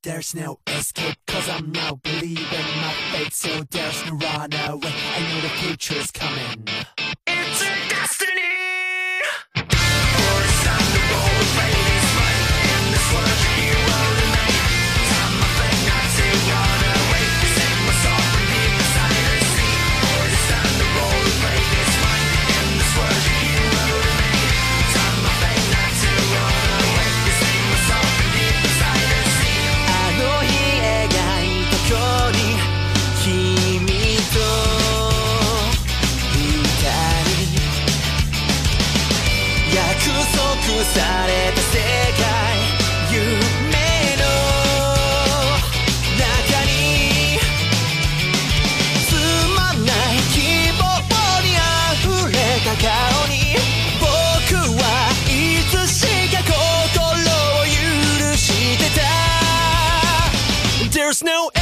There's no escape, cause I'm now believing my fate. So there's no run away, I know the future's coming. It's a destiny. It's time to roll and play this fight. In this world you will remain. Time I think not to run away. Sing my song and leave the silence see. It's time to roll and play this fight. In this world you will remain. Time I think not to run away. Sing my song and leave the silence see. あの日描いた距離、君と二人約束された世界、夢の中につまんない希望に溢れた顔に、僕はいつしか心を許してた。There's no